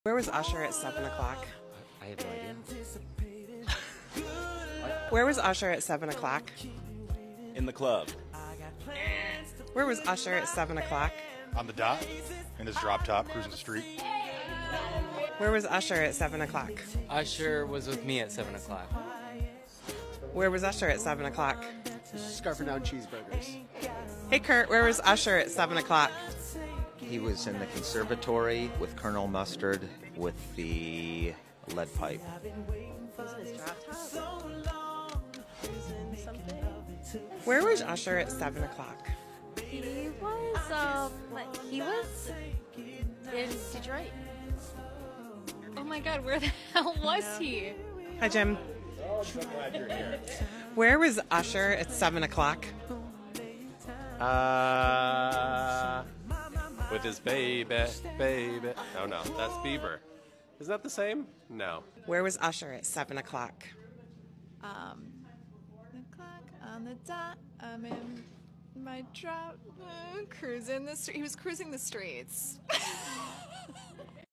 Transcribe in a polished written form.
Where was Usher at 7 o'clock? I have no idea. Where was Usher at 7 o'clock? In the club. Where was Usher at 7 o'clock? On the dot, in his drop top, cruising the street. Where was Usher at 7 o'clock? Usher was with me at 7 o'clock. Where was Usher at 7 o'clock? Scarfing down cheeseburgers. Hey Kurt, where was Usher at 7 o'clock? He was in the conservatory with Colonel Mustard with the lead pipe. Where was Usher at 7 o'clock? He was in Detroit. Oh my God, where the hell was he? Hi Jim. Where was Usher at 7 o'clock? With his baby. Oh no, that's Bieber. Isn't that the same? No. Where was Usher at 7 o'clock? The clock on the dot. I'm in my drop, cruising the street. He was cruising the streets.